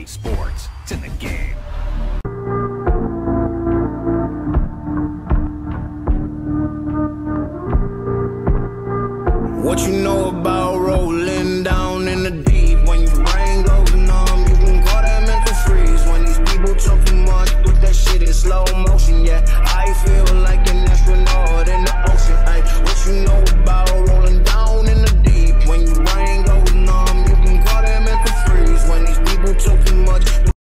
sports. It's in the game. What you know